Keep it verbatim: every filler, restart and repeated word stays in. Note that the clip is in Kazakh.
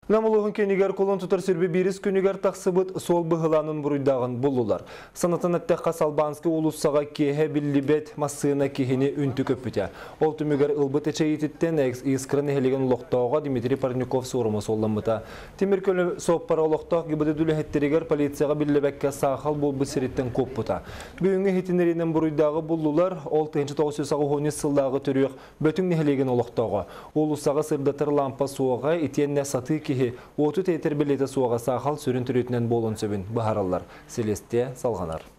Намылығын кенігер қолын тұтар сүрбі беріс күнігер тақсыбыт сол бұғыланын бұруйдағын бұлылар. Санатын әттәққа Салбанский улуссаға кеге білібет массыына кегені үнті көппіте. Ол түмігер ұлбыт әчейетіттен искірін әхелеген ұлықтауға Дмитрий Парников сұрымы солламыта. Темір көлі соқпара ұлықтақ гібіді дүлі әттерегер полицияға білібәкке сақал бұл бұсыреттен көппіта. Бүгінгі хетінерінен бұруйдағы бұлылар ол тәнші тоғысысағы ғонес сылдағы түріқ бөтін әхелеген ұлықтауға. Улуссаға сырдатыр лампа суға етенне саты Оты тәйтер білеті суаға сақал сүрін түретінен болын сөбін бұхаралар. Селесте салғанар.